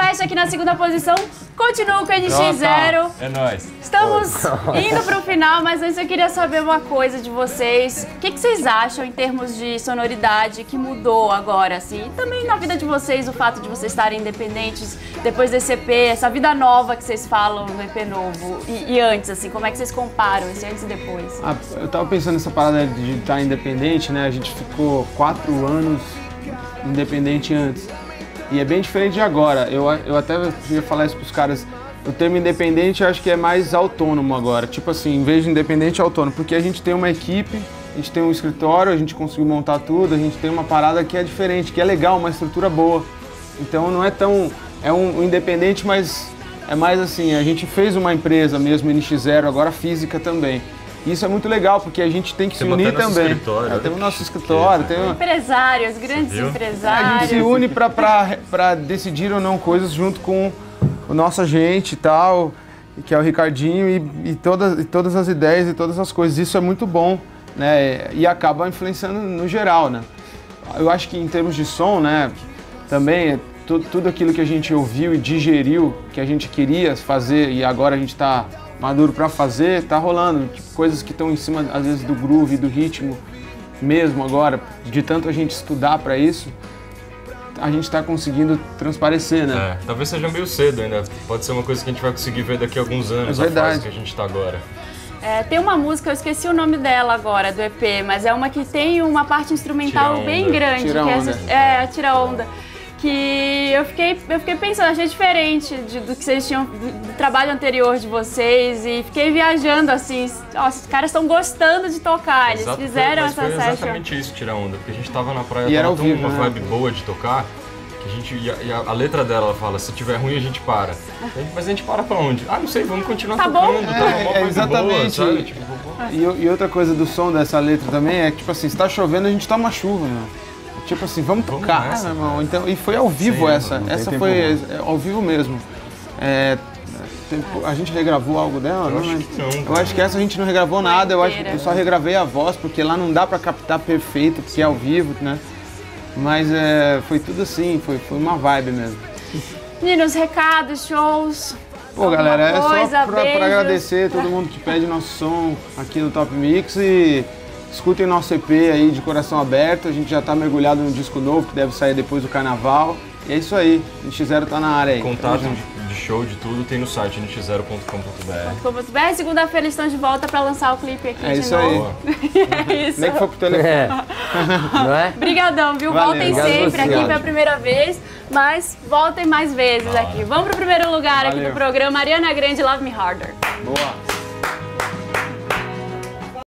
Flash aqui na segunda posição. Continua com o NX0. É nóis. Estamos indo para o final, mas antes eu queria saber uma coisa de vocês. O que vocês acham em termos de sonoridade que mudou agora, assim? E também na vida de vocês, o fato de vocês estarem independentes depois desse EP, essa vida nova que vocês falam no EP novo. E antes, assim, como é que vocês comparam esse antes e depois? Eu tava pensando nessa parada de estar independente, né? A gente ficou 4 anos independente antes. E é bem diferente de agora. Eu até ia falar isso pros caras. O termo independente eu acho que é mais autônomo agora. Tipo assim, em vez de independente, é autônomo. Porque a gente tem uma equipe, a gente tem um escritório, a gente conseguiu montar tudo, a gente tem uma parada que é diferente, que é legal, uma estrutura boa. Então não é tão... É um independente, mas é mais assim, a gente fez uma empresa mesmo, NX0, agora física também. Isso é muito legal, porque a gente tem que se unir também. Temos nosso escritório. Empresários, grandes empresários. A gente se une para decidir ou não coisas junto com o nosso agente e tal, que é o Ricardinho, e todas as ideias e todas as coisas. Isso é muito bom, né? E acaba influenciando no geral, né? Eu acho que em termos de som, né, também tudo aquilo que a gente ouviu e digeriu, que a gente queria fazer e agora a gente está maduro para fazer, tá rolando. Tipo, coisas que estão em cima, às vezes, do groove, do ritmo mesmo agora, de tanto a gente estudar para isso, a gente está conseguindo transparecer, né? Talvez seja meio cedo ainda, pode ser uma coisa que a gente vai conseguir ver daqui a alguns anos, a fase que a gente está agora. Tem uma música, eu esqueci o nome dela agora, do EP, mas é uma que tem uma parte instrumental bem grande, Tira Onda. Que é Tira Onda. Que eu fiquei pensando, achei diferente do que vocês tinham, do trabalho anterior de vocês, e fiquei viajando assim, os caras estão gostando de tocar, eles fizeram essa session. Foi exatamente isso, Tira Onda, porque a gente tava na praia, e tava tão vivo, uma vibe boa de tocar, que a gente, a letra dela, ela fala, se tiver ruim a gente para. Mas a gente para pra onde? Ah, não sei, vamos continuar tocando, tá uma vibe exatamente. Boa, sabe? Tipo, e outra coisa do som dessa letra também é que, tipo assim, se tá chovendo a gente toma chuva, né? Tipo assim, vamos tocar, nessa, irmão. Então, e foi ao vivo. Sim, essa foi ao vivo mesmo. A gente regravou algo dela? Eu acho que essa a gente não regravou nada, eu acho que eu só regravei a voz, porque lá não dá pra captar perfeito, porque é ao vivo, né? Mas foi tudo assim, foi uma vibe mesmo. Meninos, recados, shows. Pô, galera, é só pra agradecer todo mundo que pede nosso som aqui no Top Mix e escutem nosso EP aí de coração aberto. A gente já tá mergulhado no disco novo que deve sair depois do carnaval. E é isso aí, NX0 tá na área aí. Contato de show, de tudo, tem no site nx0.com.br. Segunda-feira eles estão de volta pra lançar o clipe aqui de isso novo. É isso. Nem que for pro telefone. Não é? Obrigadão, viu? Valeu. Voltem Obrigado sempre, aqui foi a primeira vez, mas voltem mais vezes aqui. Vamos pro primeiro lugar aqui do programa, Ariana Grande, Love Me Harder. Boa.